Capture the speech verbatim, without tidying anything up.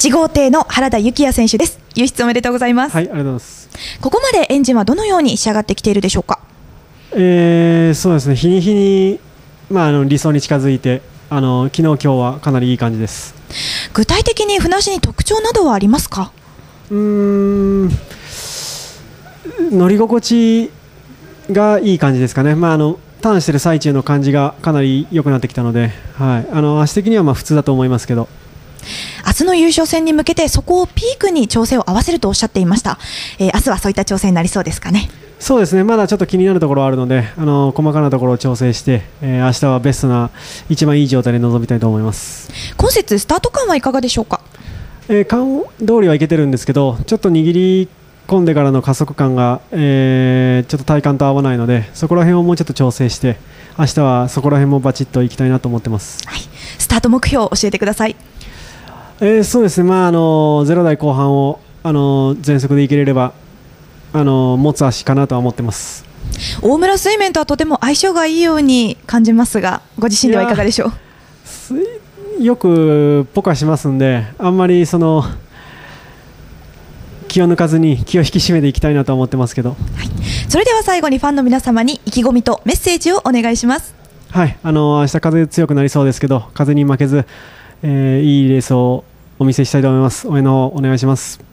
ち号艇の原田幸也選手です。輸出おめでとうございます。 はい、ありがとうございます。 ここまでエンジンはどのように仕上がってきているでしょうか。 えー、そうですね、日に日に、まあ、あの理想に近づいて、あの昨日今日はかなりいい感じです。 具体的に船足に特徴などはありますか。 うーん、乗り心地がいい感じですかね。まあ、あのターンしている最中の感じがかなり良くなってきたので、はい、あの足的にはまあ普通だと思いますけど、 明日の優勝戦に向けてそこをピークに調整を合わせるとおっしゃっていました。えー、明日はそういった調整になりそうですかね。 そうですね、まだちょっと気になるところはあるので、あの細かなところを調整して、えー、明日はベストな一番いい状態で臨みたいと思います。 今節スタート感はいかがでしょうか。 えー、感通りはいけてるんですけど、ちょっと握り込んでからの加速感が、えー、ちょっと体感と合わないので、そこら辺をもうちょっと調整して明日はそこら辺もバチッといきたいなと思ってます。 はい、スタート目標を教えてください。 えー、そうですね、まあ、あのゼロ台後半をあの全速でいけれればあの持つ足かなとは思ってます。 大村水面とはとても相性がいいように感じますが、ご自身ではいかがでしょう。 よくポカしますんで、あんまりその気を抜かずに気を引き締めていきたいなと思ってますけど、はい、 それでは最後にファンの皆様に意気込みとメッセージをお願いします。 はい、あの明日風強くなりそうですけど、風に負けず、えー、いいレースをお見せしたいと思います。応援の方お願いします。